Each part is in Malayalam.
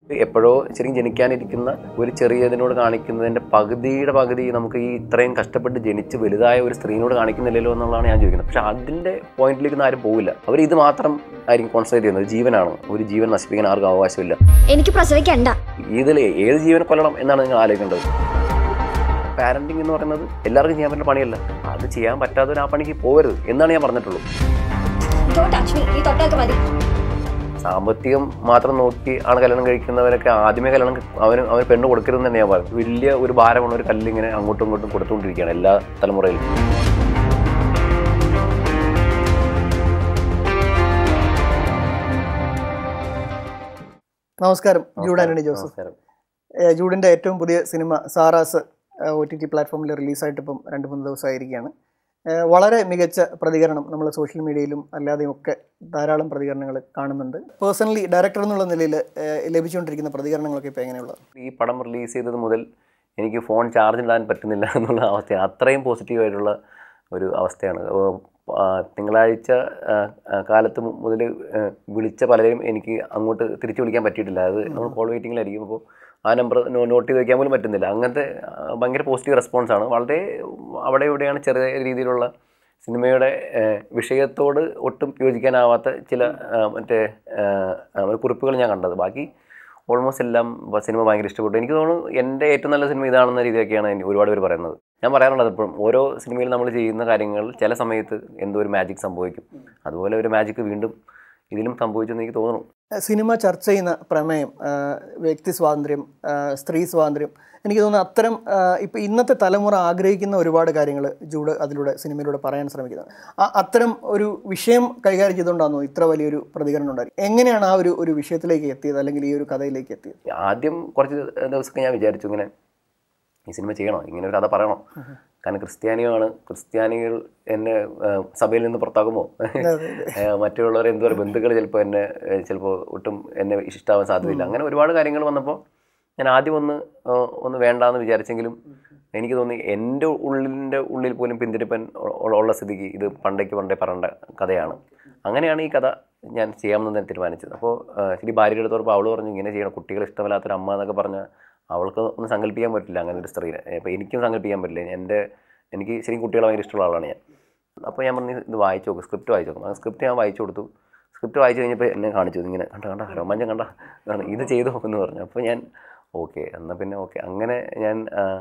എപ്പോഴോ ശരിക്കും ജനിക്കാനിരിക്കുന്ന ഒരു ചെറിയതിനോട് കാണിക്കുന്നതിൻ്റെ പകുതി നമുക്ക് ഈ ഇത്രയും കഷ്ടപ്പെട്ട് ജനിച്ച് വലുതായ ഒരു സ്ത്രീനോട് കാണിക്കുന്നില്ലല്ലോ എന്നുള്ളതാണ് ഞാൻ ചോദിക്കുന്നത്. പക്ഷെ അതിൻ്റെ പോയിന്റിലേക്ക് ആരും പോവില്ല. അവർ ഇത് മാത്രം ആയിരിക്കും കോൺസെൻട്രേറ്റ് ചെയ്യുന്നത്. ജീവനാണ്, ഒരു ജീവൻ നശിപ്പിക്കാൻ ആർക്കും അവകാശമില്ല. എനിക്ക് പ്രസവിക്കണ്ട. ഇതിൽ ഏത് ജീവനെ കൊല്ലണം എന്നാണ് നിങ്ങൾ ആലോചിക്കേണ്ടത്. പാരന്റിങ് എന്ന് പറയുന്നത് എല്ലാവർക്കും ചെയ്യാൻ പറ്റുന്ന പണിയല്ല. അത് ചെയ്യാൻ പറ്റാത്തവർ ആ പണിക്ക് പോകരുത് എന്നാണ് ഞാൻ പറഞ്ഞിട്ടുള്ളൂ. സാമ്പത്തികം മാത്രം നോക്കി ആണ് കല്യാണം കഴിക്കുന്നവരൊക്കെ ആദ്യമേ കല്യാണം അവന് പെണ്ണ് കൊടുക്കരുതെന്ന് തന്നെ ഞാൻ പറയും. വലിയ ഒരു ഭാരമാണ് ഒരു കല്ലിങ്ങനെ അങ്ങോട്ടും ഇങ്ങോട്ടും കൊടുത്തുകൊണ്ടിരിക്കുകയാണ് എല്ലാ തലമുറയിലും. നമസ്കാരം, ജൂഡ് ആന്റണി ജോസഫ്. ജൂഡിൻ്റെ ഏറ്റവും പുതിയ സിനിമ സാറാസ് OTT പ്ലാറ്റ്ഫോമിൽ റിലീസായിട്ട് ഇപ്പം 2-3 ദിവസമായിരിക്കുകയാണ്. വളരെ മികച്ച പ്രതികരണം നമ്മൾ സോഷ്യൽ മീഡിയയിലും അല്ലാതെയും ഒക്കെ ധാരാളം പ്രതികരണങ്ങൾ കാണുന്നുണ്ട്. പേഴ്സണലി ഡയറക്ടർ എന്നുള്ള നിലയിൽ ലഭിച്ചുകൊണ്ടിരിക്കുന്ന പ്രതികരണങ്ങളൊക്കെ ഇപ്പോൾ എങ്ങനെയുള്ളത്? ഈ പടം റിലീസ് ചെയ്തത് മുതൽ എനിക്ക് ഫോൺ ചാർജ് ഇടാൻ പറ്റുന്നില്ല എന്നുള്ള അവസ്ഥയാണ്. അത്രയും പോസിറ്റീവായിട്ടുള്ള ഒരു അവസ്ഥയാണ്. തിങ്കളാഴ്ച കാലത്ത് മുതൽ വിളിച്ച പലരെയും എനിക്ക് അങ്ങോട്ട് തിരിച്ചു വിളിക്കാൻ പറ്റിയിട്ടില്ല. അത് നമ്മൾ കോൾ വെയിറ്റിങ്ങിലായിരിക്കും. അപ്പോൾ ആ നമ്പർ നോട്ട് ചെയ്ത് വയ്ക്കാൻ പോലും പറ്റുന്നില്ല. അങ്ങനത്തെ ഭയങ്കര പോസിറ്റീവ് റെസ്പോൺസാണ്. വളരെ അവിടെ ഇവിടെയാണ് ചെറിയ രീതിയിലുള്ള സിനിമയുടെ വിഷയത്തോട് ഒട്ടും യോജിക്കാനാവാത്ത ചില കുറിപ്പുകൾ ഞാൻ കണ്ടത്. ബാക്കി ഓൾമോസ്റ്റ് എല്ലാം സിനിമ ഭയങ്കര ഇഷ്ടപ്പെട്ടു. എനിക്ക് തോന്നുന്നു എൻ്റെ ഏറ്റവും നല്ല സിനിമ ഇതാണെന്ന രീതിയിലൊക്കെയാണ് ഒരുപാട് പേര് പറയുന്നത്. ഞാൻ പറയാറുള്ളത് എപ്പോഴും ഓരോ സിനിമയിൽ നമ്മൾ ചെയ്യുന്ന കാര്യങ്ങൾ ചില സമയത്ത് എന്തോ ഒരു മാജിക് സംഭവിക്കും. അതുപോലെ ഒരു മാജിക് വീണ്ടും ഇതിലും സംഭവിച്ചെന്ന് എനിക്ക് തോന്നുന്നു. സിനിമ ചർച്ച ചെയ്യുന്ന പ്രമേയം വ്യക്തി സ്വാതന്ത്ര്യം, സ്ത്രീ സ്വാതന്ത്ര്യം, എനിക്ക് തോന്നുന്നു അത്തരം ഇപ്പോൾ ഇന്നത്തെ തലമുറ ആഗ്രഹിക്കുന്ന ഒരുപാട് കാര്യങ്ങൾ ജൂഡ് അതിലൂടെ സിനിമയിലൂടെ പറയാൻ ശ്രമിക്കുന്നത്. അത്തരം ഒരു വിഷയം കൈകാര്യം ചെയ്തുകൊണ്ടാണോ ഇത്ര വലിയൊരു പ്രതികരണം ഉണ്ടായി? എങ്ങനെയാണ് ആ ഒരു വിഷയത്തിലേക്ക് എത്തിയത്, അല്ലെങ്കിൽ ഈ ഒരു കഥയിലേക്ക് എത്തിയത്? ആദ്യം കുറച്ച് ദിവസമൊക്കെ ഞാൻ വിചാരിച്ചു ഇങ്ങനെ ഈ സിനിമ ചെയ്യണോ, ഇങ്ങനെ ഒരു കഥ പറയണോ. കാരണം ക്രിസ്ത്യാനികൾ എന്നെ സഭയിൽ നിന്ന് പുറത്താക്കുമോ, മറ്റുള്ളവരെ എന്താ പറയുക, ബന്ധുക്കൾ ചിലപ്പോൾ ഒട്ടും എന്നെ ഇഷ്ടമാവാൻ സാധ്യതയില്ല. അങ്ങനെ ഒരുപാട് കാര്യങ്ങൾ വന്നപ്പോൾ ഞാൻ ആദ്യം ഒന്ന് വേണ്ടാന്ന് വിചാരിച്ചെങ്കിലും എനിക്ക് തോന്നി എൻ്റെ ഉള്ളിൽ പോലും പിന്തിരിപ്പൻ ഉള്ള സ്ഥിതിക്ക് ഇത് പണ്ടേ പറയേണ്ട കഥയാണ്. അങ്ങനെയാണ് ഈ കഥ ഞാൻ ചെയ്യാമെന്ന് ഞാൻ തീരുമാനിച്ചത്. അപ്പോൾ ശരി ഭാര്യയുടെ അടുത്ത് പറഞ്ഞപ്പോൾ അവൾ പറഞ്ഞു ഇങ്ങനെ ചെയ്യണം, കുട്ടികൾ ഇഷ്ടമില്ലാത്തൊരു അമ്മ എന്നൊക്കെ പറഞ്ഞാൽ അവൾക്ക് ഒന്നും സങ്കല്പിക്കാൻ പറ്റില്ല അങ്ങനെ ഒരു സ്ത്രീനെ. അപ്പോൾ എനിക്കും സങ്കല്പിക്കാൻ പറ്റില്ല. എനിക്ക് ശരിക്കും കുട്ടികളെ ഭയങ്കര ഇഷ്ടമുള്ള ആളാണ് ഞാൻ. അപ്പോൾ ഞാൻ പറഞ്ഞു ഇത് വായിച്ചു നോക്കും, സ്ക്രിപ്റ്റ് വായിച്ചു നോക്കും. ആ സ്ക്രിപ്റ്റ് ഞാൻ വായിച്ചു കൊടുത്തു. സ്ക്രിപ്റ്റ് വായിച്ചു കഴിഞ്ഞപ്പോൾ എന്നെ കാണിച്ചു, ഇങ്ങനെ കണ്ട രോമാഞ്ചം കണ്ട ഇത് ചെയ്തു എന്ന് പറഞ്ഞു. അപ്പോൾ ഞാൻ ഓക്കെ എന്നാൽ പിന്നെ ഓക്കെ. അങ്ങനെ ഞാൻ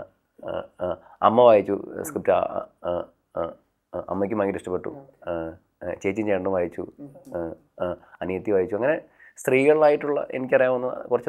അമ്മ വായിച്ചു സ്ക്രിപ്റ്റ്. അമ്മയ്ക്ക് ഭയങ്കര ഇഷ്ടപ്പെട്ടു. ചേച്ചിയും ചേട്ടനും വായിച്ചു, അനിയത്തി വായിച്ചു. അങ്ങനെ സ്ത്രീകളിലായിട്ടുള്ള എനിക്കറിയാവുന്ന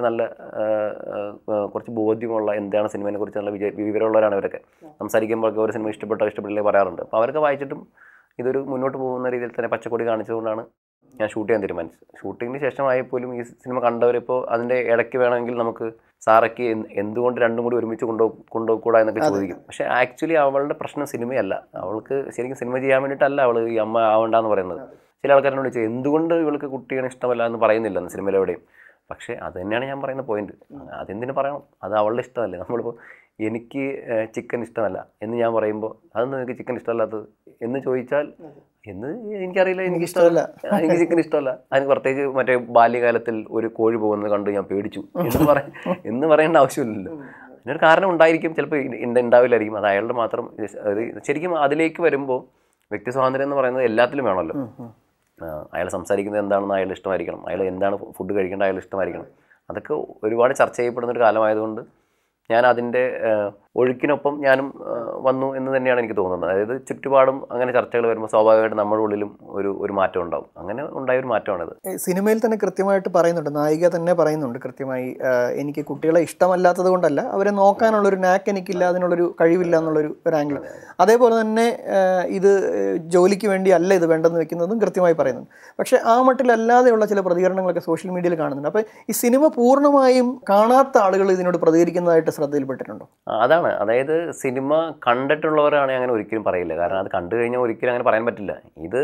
കുറച്ച് ബോധ്യമുള്ള എന്താണ് സിനിമയെ കുറിച്ച് നല്ല വിവരമുള്ളവരാണ് ഇവരൊക്കെ. സംസാരിക്കുമ്പോഴൊക്കെ ഒരു സിനിമ ഇഷ്ടപ്പെട്ടില്ലേ പറയാറുണ്ട്. അപ്പോൾ അവരൊക്കെ വായിച്ചിട്ടും ഇതൊരു മുന്നോട്ട് പോകുന്ന രീതിയിൽ തന്നെ പച്ചക്കൊടി കാണിച്ചുകൊണ്ടാണ് ഞാൻ ഷൂട്ട് ചെയ്യാൻ തീരുമാനിച്ചത്. ഷൂട്ടിങ്ങിന് ശേഷമായപ്പോലും ഈ സിനിമ കണ്ടവരിപ്പോൾ അതിൻ്റെ ഇടയ്ക്ക് വേണമെങ്കിൽ നമുക്ക് സാറയ്ക്ക് എന്തുകൊണ്ട് രണ്ടും കൂടി ഒരുമിച്ച് കൊണ്ടുപോകൂടാ എന്നൊക്കെ ചോദിക്കും. പക്ഷേ ആക്ച്വലി അവളുടെ പ്രശ്നം സിനിമയല്ല. അവൾക്ക് ശരിക്കും സിനിമ ചെയ്യാൻ വേണ്ടിയിട്ടല്ല അവൾ ഈ അമ്മ ആവണ്ടെന്ന് പറയുന്നത്. ചില ആൾക്കാരോട് ചോദിച്ചാൽ എന്തുകൊണ്ട് ഇവൾക്ക് കുട്ടികളെ ഇഷ്ടമല്ല എന്ന് പറയുന്നില്ല സിനിമയിലെവിടെയും. പക്ഷേ അത് തന്നെയാണ് ഞാൻ പറയുന്ന പോയിന്റ്. അതെന്തിനു പറയണം? അത് അവളുടെ ഇഷ്ടമല്ലേ. നമ്മളിപ്പോൾ എനിക്ക് ചിക്കൻ ഇഷ്ടമല്ല എന്ന് ഞാൻ പറയുമ്പോൾ അതൊന്നും എനിക്ക് ചിക്കൻ ഇഷ്ടമല്ലാത്തത് എന്ന് ചോദിച്ചാൽ എനിക്കറിയില്ല, എനിക്ക് ചിക്കൻ ഇഷ്ടമല്ല. അതിന് പ്രത്യേകിച്ച് മറ്റേ ബാല്യകാലത്തിൽ ഒരു കോഴി പോകുന്നത് കണ്ട് ഞാൻ പേടിച്ചു എന്ന് പറയേണ്ട ആവശ്യമില്ലല്ലോ. അതിനൊരു കാരണം ഉണ്ടായിരിക്കും, ചിലപ്പോൾ ഉണ്ടാവില്ലായിരിക്കും. അത് അയാളുടെ മാത്രം. ശരിക്കും അതിലേക്ക് വരുമ്പോൾ വ്യക്തി സ്വാതന്ത്ര്യം എന്ന് പറയുന്നത് എല്ലാത്തിലും വേണമല്ലോ. അയാൾ സംസാരിക്കുന്നത് എന്താണെന്ന് അയാൾ ഇഷ്ടമായിരിക്കണം, അയാൾ എന്താണ് ഫുഡ് കഴിക്കേണ്ടത് അയാൾ ഇഷ്ടമായിരിക്കണം. അതൊക്കെ ഒരുപാട് ചർച്ച ചെയ്യപ്പെടുന്നൊരു കാലമായതുകൊണ്ട് ഞാൻ അതിൻ്റെ ഒഴുക്കിനൊപ്പം ഞാനും വന്നു എന്ന് തന്നെയാണ് എനിക്ക് തോന്നുന്നത്. അതായത് ചുറ്റുപാടും അങ്ങനെ ചർച്ചകൾ വരുമ്പോൾ സ്വാഭാവികമായിട്ട് നമ്മുടെ ഉള്ളിലും ഒരു മാറ്റം ഉണ്ടാവും. അങ്ങനെ ഉണ്ടായൊരു മാറ്റമാണിത്. സിനിമയിൽ തന്നെ കൃത്യമായിട്ട് പറയുന്നുണ്ട്, നായിക തന്നെ പറയുന്നുണ്ട് കൃത്യമായി, എനിക്ക് കുട്ടികളെ ഇഷ്ടമല്ലാത്തത് കൊണ്ടല്ല, അവരെ നോക്കാനുള്ളൊരു നാക്ക് എനിക്കില്ല, അതിനുള്ളൊരു കഴിവില്ല എന്നുള്ളൊരു ആംഗിൾ. അതേപോലെ തന്നെ ഇത് ജോലിക്ക് വേണ്ടി അല്ല ഇത് വേണ്ടെന്ന് വെക്കുന്നതും കൃത്യമായി പറയുന്നുണ്ട്. പക്ഷേ ആ മട്ടിലല്ലാതെയുള്ള ചില പ്രതികരണങ്ങളൊക്കെ സോഷ്യൽ മീഡിയയിൽ കാണുന്നുണ്ട്. അപ്പോൾ ഈ സിനിമ പൂർണ്ണമായും കാണാത്ത ആളുകൾ ഇതിനോട് പ്രതികരിക്കുന്നതായിട്ട് ശ്രദ്ധയിൽപ്പെട്ടിട്ടുണ്ടോ? അതാണ്, അതായത് സിനിമ കണ്ടിട്ടുള്ളവരാണ് അങ്ങനെ ഒരിക്കലും പറയില്ല. കാരണം അത് കണ്ടു കഴിഞ്ഞാൽ ഒരിക്കലും അങ്ങനെ പറയാൻ പറ്റില്ല. ഇത്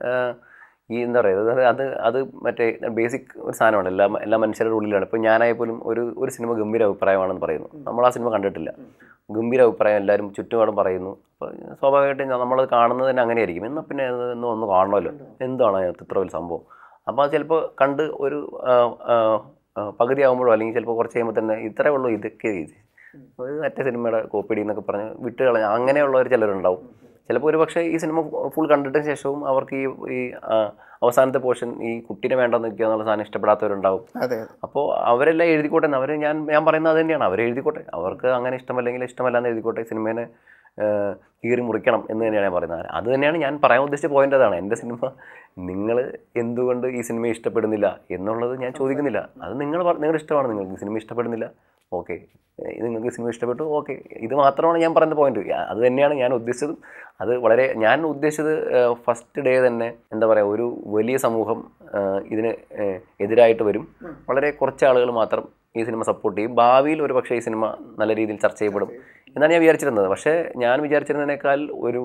ഈ എന്താ പറയുക, അത് മറ്റേ ബേസിക് ഒരു സാധനമാണ്. എല്ലാ മനുഷ്യരുടെ ഉള്ളിലാണ്. ഇപ്പോൾ ഞാനായ പോലും ഒരു സിനിമ ഗംഭീര അഭിപ്രായമാണെന്ന് പറയുന്നു. നമ്മൾ ആ സിനിമ കണ്ടിട്ടില്ല, ഗംഭീര അഭിപ്രായം എല്ലാവരും ചുറ്റുപാടും പറയുന്നു. അപ്പോൾ സ്വാഭാവികമായിട്ടും നമ്മളത് കാണുന്നത് തന്നെ അങ്ങനെയായിരിക്കും. എന്നാൽ പിന്നെ ഒന്ന് കാണണമല്ലോ, എന്താണ് അതിനകത്ത് ഇത്ര വലിയ സംഭവം. അപ്പോൾ അത് ചിലപ്പോൾ കണ്ട് പകുതി ആകുമ്പോഴോ അല്ലെങ്കിൽ ചിലപ്പോൾ കുറച്ച് കഴിയുമ്പോൾ തന്നെ ഇത്രേ ഉള്ളൂ ഇതൊക്കെ ഒരു മറ്റേ സിനിമയുടെ കോപ്പിടി എന്നൊക്കെ പറഞ്ഞ് വിട്ട് കളഞ്ഞ അങ്ങനെയുള്ളവർ ചിലരുണ്ടാവും. ചിലപ്പോൾ ഒരു പക്ഷേ ഈ സിനിമ ഫുൾ കണ്ടിട്ടതിന് ശേഷവും അവർക്ക് ഈ അവസാനത്തെ പോർഷൻ ഈ കുട്ടീനെ വേണ്ടെന്ന് വെക്കുക എന്നുള്ള സാധനം ഇഷ്ടപ്പെടാത്തവരുണ്ടാവും. അപ്പോൾ അവരെല്ലാം എഴുതിക്കോട്ടെ എന്ന് ഞാൻ പറയുന്നത് അത് തന്നെയാണ്. അവർ എഴുതിക്കോട്ടെ, അവർക്ക് അങ്ങനെ ഇഷ്ടമല്ലെങ്കിൽ ഇഷ്ടമല്ലാന്ന് എഴുതിക്കോട്ടെ, സിനിമേനെ കീറി മുറിക്കണം എന്ന് തന്നെയാണ് ഞാൻ പറയുന്നത്. അത് തന്നെയാണ് ഞാൻ പറയാൻ ഉദ്ദേശിച്ച പോയിന്റ്. അതാണ് എൻ്റെ സിനിമ നിങ്ങൾ എന്തുകൊണ്ട് ഈ സിനിമ ഇഷ്ടപ്പെടുന്നില്ല എന്നുള്ളത് ഞാൻ ചോദിക്കുന്നില്ല. അത് നിങ്ങളുടെ ഇഷ്ടമാണ്. നിങ്ങൾക്ക് സിനിമ ഇഷ്ടപ്പെടുന്നില്ല, ഓക്കെ, നിങ്ങൾക്ക് സിനിമ ഇഷ്ടപ്പെട്ടു, ഓക്കെ, ഇത് മാത്രമാണ് ഞാൻ പറയുന്ന പോയിന്റ്. അത് തന്നെയാണ് ഞാൻ ഉദ്ദേശിച്ചതും. അത് ഞാൻ ഉദ്ദേശിച്ചത് ഫസ്റ്റ് ഡേ തന്നെ എന്താ പറയുക, ഒരു വലിയ സമൂഹം ഇതിന് എതിരായിട്ട് വരും, വളരെ കുറച്ച് ആളുകൾ മാത്രം ഈ സിനിമ സപ്പോർട്ട് ചെയ്യും, ഭാവിയിൽ ഒരു പക്ഷേ ഈ സിനിമ നല്ല രീതിയിൽ ചർച്ച ചെയ്യപ്പെടും എന്നാണ് ഞാൻ വിചാരിച്ചിരുന്നത്. പക്ഷേ ഞാൻ വിചാരിച്ചിരുന്നതിനേക്കാൾ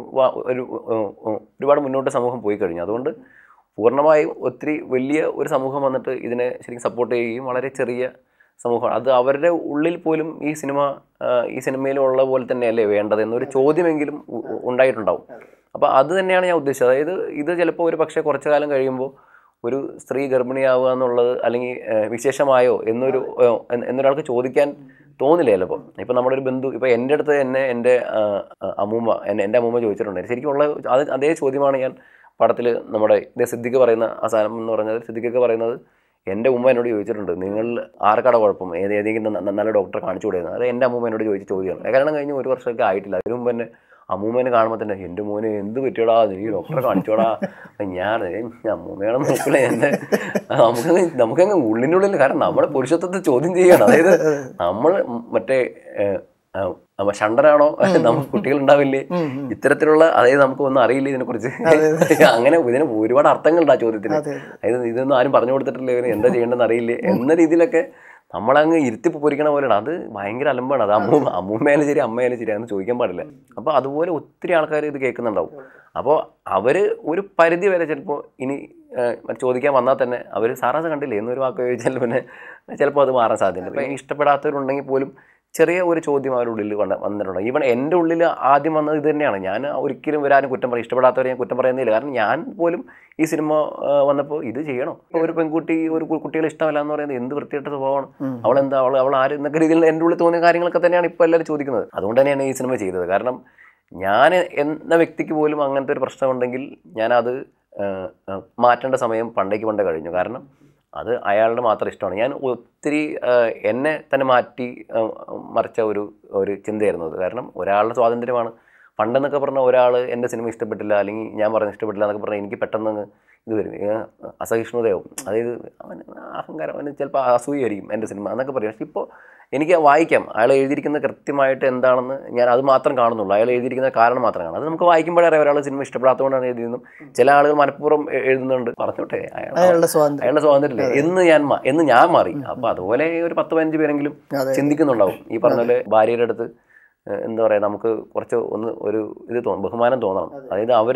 ഒരുപാട് മുന്നോട്ട് സമൂഹം പോയി കഴിഞ്ഞു. അതുകൊണ്ട് പൂർണ്ണമായും ഒത്തിരി വലിയ ഒരു സമൂഹം വന്നിട്ട് ഇതിനെ ശരിക്കും സപ്പോർട്ട് ചെയ്യുകയും വളരെ ചെറിയ സമൂഹമാണ് അത് അവരുടെ ഉള്ളിൽ പോലും ഈ സിനിമയിലുള്ള പോലെ തന്നെയല്ലേ വേണ്ടത് എന്നൊരു ചോദ്യമെങ്കിലും ഉണ്ടായിട്ടുണ്ടാവും. അപ്പോൾ അത് തന്നെയാണ് ഞാൻ ഉദ്ദേശിച്ചത്. അതായത് ഇത് ചിലപ്പോൾ ഒരു പക്ഷേ കുറച്ചു കാലം കഴിയുമ്പോൾ ഒരു സ്ത്രീ ഗർഭിണിയാവുക എന്നുള്ളത് അല്ലെങ്കിൽ വിശേഷമായോ എന്നൊരാൾക്ക് ചോദിക്കാൻ തോന്നില്ല ചിലപ്പോൾ. ഇപ്പം നമ്മുടെ ഒരു ബന്ധു ഇപ്പം എൻ്റെ അടുത്ത് തന്നെ എൻ്റെ അമ്മൂമ്മ ചോദിച്ചിട്ടുണ്ട്. ശരിക്കും ഉള്ള അതേ ചോദ്യമാണ് ഞാൻ പടത്തിൽ നമ്മുടെ സിദ്ദിഖ് പറയുന്ന ആ സാധനം എന്ന് പറഞ്ഞത്. സിദ്ദിഖൊക്കെ പറയുന്നത് എൻ്റെ ഉമ്മ എന്നോട് ചോദിച്ചിട്ടുണ്ട്, നിങ്ങൾ ആർക്കാടെ കുഴപ്പം, ഏതെങ്കിലും നല്ല ഡോക്ടറെ കാണിച്ചു കൊടുക്കുന്നത്. അത് എൻ്റെ അമ്മൂമ്മ എന്നോട് ചോദിച്ച ചോദ്യമാണ്. കല്യാണം കഴിഞ്ഞ് 1 വർഷമൊക്കെ ആയിട്ടില്ല. അതിന് മുമ്പ് തന്നെ അമ്മൂമ്മേനെ കാണുമ്പോൾ തന്നെ എൻ്റെ മോനെ എന്ത് പറ്റിയോടാ, നീ ഡോക്ടറെ കാണിച്ചോടാ. ഞാൻ അമ്മൂമ്മയാണെന്ന് നോക്കണേ, നമുക്കങ്ങ് ഉള്ളിനുള്ളിൽ, കാരണം നമ്മുടെ പുരുഷത്വത്തെ ചോദ്യം ചെയ്യുകയാണ്. അതായത് നമ്മൾ മറ്റേ ഷണ്ടനാണോ, നമുക്ക് കുട്ടികളുണ്ടാവില്ലേ, ഇത്തരത്തിലുള്ള, അതായത് നമുക്ക് ഒന്നും അറിയില്ല ഇതിനെക്കുറിച്ച്. അങ്ങനെ ഇതിന് ഒരുപാട് അർത്ഥങ്ങളുണ്ട് ആ ചോദ്യത്തിന്. അതായത് ഇതൊന്നും ആരും പറഞ്ഞു കൊടുത്തിട്ടില്ല, ഇവന് എന്താ ചെയ്യേണ്ടതെന്ന് അറിയില്ലേ എന്ന രീതിയിലൊക്കെ നമ്മളങ്ങ് ഇരുത്തി പൊരിക്കണ പോലെയാണ്. അത് ഭയങ്കര അലമ്പാണ്. അത് അമ്മൂമ്മയാലും ശരി അമ്മയാലും ശരി അതൊന്നും ചോദിക്കാൻ പാടില്ല. അപ്പോൾ അതുപോലെ ഒത്തിരി ആൾക്കാർ ഇത് കേൾക്കുന്നുണ്ടാവും. അപ്പോൾ അവർ ഒരു പരിധി വരെ ചിലപ്പോൾ ഇനി ചോദിക്കാൻ വന്നാൽ തന്നെ അവർ സാറാസ് കണ്ടില്ലേ എന്നൊരു വാക്ക് ചോദിച്ചാൽ പിന്നെ ചിലപ്പോൾ അത് മാറാൻ സാധ്യതയുണ്ട്. അപ്പോൾ ഇഷ്ടപ്പെടാത്തവരുണ്ടെങ്കിൽ പോലും ചെറിയ ഒരു ചോദ്യം അവരുടെ ഉള്ളിൽ വന്നിട്ടുണ്ട്. ഈവൻ എൻ്റെ ഉള്ളിൽ ആദ്യം വന്നത് ഇത് തന്നെയാണ്. ഞാൻ ഒരിക്കലും വരാനും കുറ്റം പറയും, ഇഷ്ടപ്പെടാത്തവരെ ഞാൻ കുറ്റം പറയുന്നില്ല. കാരണം ഞാൻ പോലും ഈ സിനിമ വന്നപ്പോൾ ഇത് ചെയ്യണോ, ഒരു പെൺകുട്ടി ഒരു കുട്ടികളെ ഇഷ്ടമല്ല എന്ന് പറയുന്നത് എന്ത് വൃത്തിയായിട്ട സ്വഭാവമാണ്, അവൾ ആര് എന്നൊക്കെ രീതിയിൽ എൻ്റെ ഉള്ളിൽ തോന്നിയ കാര്യങ്ങളൊക്കെ തന്നെയാണ് ഇപ്പോൾ എല്ലാവരും ചോദിക്കുന്നത്. അതുകൊണ്ട് തന്നെയാണ് ഈ സിനിമ ചെയ്തത്. കാരണം ഞാൻ എന്ന വ്യക്തിക്ക് പോലും അങ്ങനത്തെ ഒരു പ്രശ്നമുണ്ടെങ്കിൽ ഞാനത് മാറ്റേണ്ട സമയം പണ്ടേ കഴിഞ്ഞു. കാരണം അത് അയാളുടെ മാത്രം ഇഷ്ടമാണ്. ഞാൻ ഒത്തിരി എന്നെ തന്നെ മറിച്ച ഒരു ചിന്തയായിരുന്നു അത്. കാരണം ഒരാളുടെ സ്വാതന്ത്ര്യമാണ്. പണ്ടെന്നൊക്കെ പറഞ്ഞാൽ ഒരാൾ എൻ്റെ സിനിമ ഇഷ്ടപ്പെട്ടില്ല അല്ലെങ്കിൽ ഞാൻ പറഞ്ഞ ഇഷ്ടപ്പെട്ടില്ല എന്നൊക്കെ പറഞ്ഞാൽ എനിക്ക് പെട്ടെന്ന് ഇത് വരും, അസഹിഷ്ണുതയാവും. അതായത് അഹങ്കാരം, അവന് ചിലപ്പോൾ അസൂയായിരിക്കും എൻ്റെ സിനിമ എന്നൊക്കെ പറയും. പക്ഷെ ഇപ്പോൾ എനിക്ക് വായിക്കാം, അയാൾ എഴുതിയിരിക്കുന്നത് കൃത്യമായിട്ട് എന്താണെന്ന് ഞാൻ അത് മാത്രം കാണുന്നുള്ളൂ. അയാൾ എഴുതിയിരിക്കുന്ന കാരണം മാത്രം കാണും. അത് നമുക്ക് വായിക്കുമ്പോഴേ അറിയാം ഒരാൾ സിനിമ ഇഷ്ടപ്പെടാത്തതുകൊണ്ടാണ് എഴുതിയതെന്നും. ചില ആളുകൾ മനഃപൂർവ്വം എഴുതുന്നുണ്ട്, പറഞ്ഞോട്ടെ അയാളുടെ സ്വാതന്ത്ര്യമില്ലേ എന്ന് ഞാൻ മാറി. അപ്പോൾ അതുപോലെ ഒരു 10-15 പേരെങ്കിലും ചിന്തിക്കുന്നുണ്ടാവും. ഈ പറഞ്ഞ പോലെ ഭാര്യയുടെ അടുത്ത് എന്താ പറയുക, നമുക്ക് കുറച്ച് ഒരു ബഹുമാനം തോന്നണം. അതായത് അവർ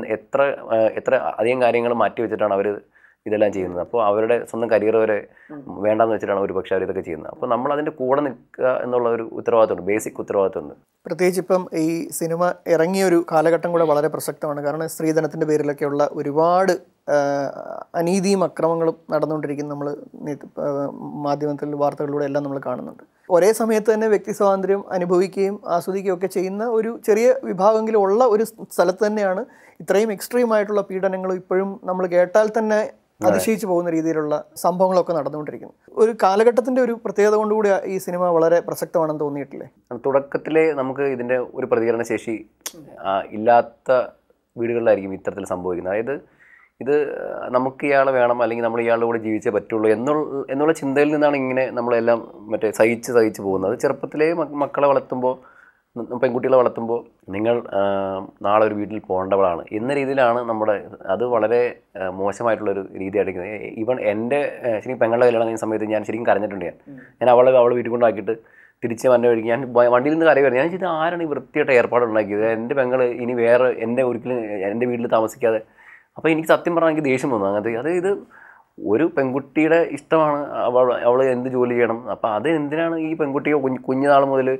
എത്ര അധികം കാര്യങ്ങൾ മാറ്റി വെച്ചിട്ടാണ് അവർ ഇതെല്ലാം ചെയ്യുന്നത്. അപ്പോൾ അവരുടെ സ്വന്തം കരിയർ വരെ വേണ്ടെന്ന് വെച്ചിട്ടാണ് ഒരു പക്ഷേ അവരിതൊക്കെ ചെയ്യുന്നത്. അപ്പോൾ നമ്മൾ അതിൻ്റെ കൂടെ നിൽക്കുക എന്നുള്ള ഒരു ഉത്തരവാദിത്തമുണ്ട്, ബേസിക് ഉത്തരവാദിത്തമുണ്ട്. പ്രത്യേകിച്ച് ഇപ്പം ഈ സിനിമ ഇറങ്ങിയൊരു കാലഘട്ടം കൂടെ വളരെ പ്രസക്തമാണ്. കാരണം സ്ത്രീധനത്തിൻ്റെ പേരിലൊക്കെയുള്ള ഒരുപാട് അനീതിയും അക്രമങ്ങളും നടന്നുകൊണ്ടിരിക്കുന്ന നമ്മൾ മാധ്യമത്തിൽ വാർത്തകളിലൂടെ എല്ലാം നമ്മൾ കാണുന്നുണ്ട്. ഒരേ സമയത്ത് തന്നെ വ്യക്തി സ്വാതന്ത്ര്യം അനുഭവിക്കുകയും ആസ്വദിക്കുകയും ഒക്കെ ചെയ്യുന്ന ഒരു ചെറിയ വിഭാഗമെങ്കിലും ഉള്ള ഒരു സ്ഥലത്ത് തന്നെയാണ് ഇത്രയും എക്സ്ട്രീം ആയിട്ടുള്ള പീഡനങ്ങളും ഇപ്പോഴും നമ്മൾ കേട്ടാൽ തന്നെ അതിശയിച്ചു പോകുന്ന രീതിയിലുള്ള സംഭവങ്ങളൊക്കെ നടന്നുകൊണ്ടിരിക്കുന്നു. ഒരു കാലഘട്ടത്തിൻ്റെ ഒരു പ്രത്യേകത കൊണ്ടുകൂടി ഈ സിനിമ വളരെ പ്രസക്തമാണെന്ന് തോന്നിയിട്ടില്ലേ? തുടക്കത്തിലെ നമുക്ക് ഇതിൻ്റെ ഒരു പ്രതികരണ ശേഷി ഇല്ലാത്ത വീടുകളിലായിരിക്കും ഇത്തരത്തിൽ സംഭവിക്കുന്നത്. അതായത് ഇത് നമുക്ക് ഇയാളെ വേണം അല്ലെങ്കിൽ നമ്മൾ ഇയാളുടെ കൂടെ ജീവിച്ചേ പറ്റുള്ളൂ എന്നുള്ള ചിന്തയിൽ നിന്നാണ് ഇങ്ങനെ നമ്മളെല്ലാം സഹിച്ച് പോകുന്നത്. ചെറുപ്പത്തിലേ മക്കളെ വളർത്തുമ്പോൾ, പെൺകുട്ടികളെ വളർത്തുമ്പോൾ നിങ്ങൾ നാളെ ഒരു വീട്ടിൽ പോകേണ്ടവളാണ് എന്ന രീതിയിലാണ് അത് വളരെ മോശമായിട്ടുള്ളൊരു രീതിയായിരിക്കുന്നത്. ഈവൻ എൻ്റെ ശരിക്കും പെങ്ങളുടെ കല്യാണം കഴിഞ്ഞ സമയത്ത് ഞാൻ ശരിക്കും കരഞ്ഞിട്ടുണ്ട്. ഞാൻ അവളെ വീട്ടിൽ കൊണ്ടാക്കിയിട്ട് തിരിച്ച് വന്ന വഴിക്ക് ഞാൻ വണ്ടിയിൽ നിന്ന് കരയുമായിരുന്നു. ഞാൻ ഇത് ആരാണ് ഈ വൃത്തിയായിട്ട് ഏർപ്പാടുണ്ടാക്കിയത്, എൻ്റെ പെങ്ങൾ ഇനി വേറെ ഒരിക്കലും എൻ്റെ വീട്ടിൽ താമസിക്കാതെ. അപ്പോൾ എനിക്ക് സത്യം പറഞ്ഞാൽ എനിക്ക് ദേഷ്യം വന്നു. അങ്ങനത്തെ അതായത് ഒരു പെൺകുട്ടിയുടെ ഇഷ്ടമാണ് അവൾ എന്ത് ജോലി ചെയ്യണം. അപ്പോൾ അത് എന്തിനാണ് ഈ പെൺകുട്ടിയെ കുഞ്ഞുനാൾ മുതൽ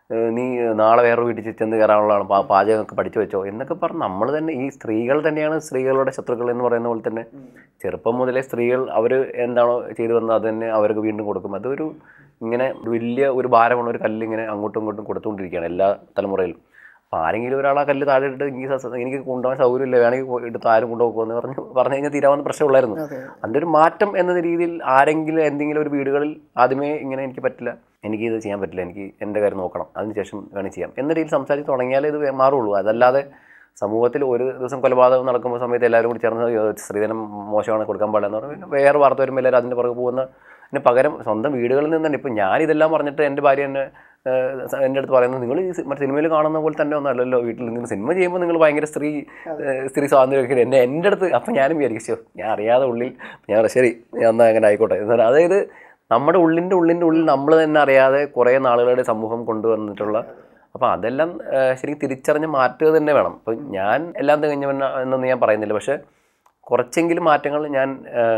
നീ നാളെ വേറെ വീട്ടിൽ ചെന്ന് കയറാനുള്ളതാണ്, പാചകമൊക്കെ പഠിച്ചു വെച്ചോ എന്നൊക്കെ പറഞ്ഞ് നമ്മൾ തന്നെ, ഈ സ്ത്രീകൾ തന്നെയാണ് സ്ത്രീകളുടെ ശത്രുക്കൾ എന്ന് പറയുന്ന പോലെ തന്നെ ചെറുപ്പം മുതലേ സ്ത്രീകൾ അവർ എന്താണോ ചെയ്തു വന്നത് അത് തന്നെ അവർക്ക് വീണ്ടും കൊടുക്കും. അതൊരു ഇങ്ങനെ വലിയ ഒരു ഭാരമാണ്, ഒരു കല്ലിങ്ങനെ അങ്ങോട്ടും ഇങ്ങോട്ടും കൊടുത്തുകൊണ്ടിരിക്കുകയാണ് എല്ലാ തലമുറയിലും. അപ്പോൾ ആരെങ്കിലും ഒരാൾ ആ കല്ല് താഴെ ഇട്ട് എനിക്ക് കൊണ്ടുപോകാൻ സൗകര്യമില്ല, വേണമെങ്കിൽ എടുത്ത് ആരും കൊണ്ടുപോകുമെന്ന് പറഞ്ഞു കഴിഞ്ഞാൽ തീരാവുന്ന പ്രശ്നമുള്ളായിരുന്നു. അതിൻ്റെ ഒരു മാറ്റം എന്ന രീതിയിൽ ആരെങ്കിലും എന്തെങ്കിലും ഒരു വീടുകളിൽ ആദ്യമേ ഇങ്ങനെ എനിക്ക് പറ്റില്ല, എനിക്കിത് ചെയ്യാൻ പറ്റില്ല, എനിക്ക് എൻ്റെ കാര്യം നോക്കണം, അതിനുശേഷം വേണമെങ്കിൽ ചെയ്യാം എന്ന രീതിയിൽ സംസാരിച്ച് തുടങ്ങിയാലേ ഇത് മാറുള്ളൂ. അതല്ലാതെ സമൂഹത്തിൽ ഒരു ദിവസം കൊലപാതകം നടക്കുമ്പോൾ സമയത്ത് എല്ലാവരും കൂടി ചേർന്ന് സ്ത്രീധനം മോശമാണ് കൊടുക്കാൻ പാടില്ല എന്ന് പറഞ്ഞാൽ വേറെ വാർത്ത വരുമ്പോൾ എല്ലാവരും അതിൻ്റെ പുറകെ പോകുന്നതിന് പകരം സ്വന്തം വീടുകളിൽ നിന്ന് തന്നെ. ഇപ്പം ഞാനിതെല്ലാം പറഞ്ഞിട്ട് എൻ്റെ ഭാര്യ എന്നെ എൻ്റെ അടുത്ത് പറയുന്നത്, നിങ്ങൾ ഈ മറ്റേ സിനിമയിൽ കാണുന്ന പോലെ തന്നെ ഒന്നും അല്ലല്ലോ വീട്ടിൽ, നിങ്ങൾ സിനിമ ചെയ്യുമ്പോൾ നിങ്ങൾ ഭയങ്കര സ്ത്രീ സ്വാതന്ത്ര്യമൊക്കെ എൻ്റെ അടുത്ത്. അപ്പം ഞാനും വിചാരിക്കോ, ഞാൻ അറിയാതെ ഉള്ളിൽ ഞാൻ ശരി ഞാൻ എന്നാൽ അങ്ങനെ ആയിക്കോട്ടെ എന്നാൽ, അതായത് നമ്മുടെ ഉള്ളിൻ്റെ ഉള്ളിൽ നമ്മൾ തന്നെ അറിയാതെ കുറേ നാളുകളുടെ സമൂഹം കൊണ്ടുവന്നിട്ടുള്ള, അപ്പോൾ അതെല്ലാം ശരിക്കും തിരിച്ചറിഞ്ഞ് മാറ്റുക തന്നെ വേണം. അപ്പോൾ ഞാൻ എല്ലാം തികഞ്ഞവൻ എന്നൊന്നും ഞാൻ പറയുന്നില്ല, പക്ഷേ കുറച്ചെങ്കിലും മാറ്റങ്ങൾ ഞാൻ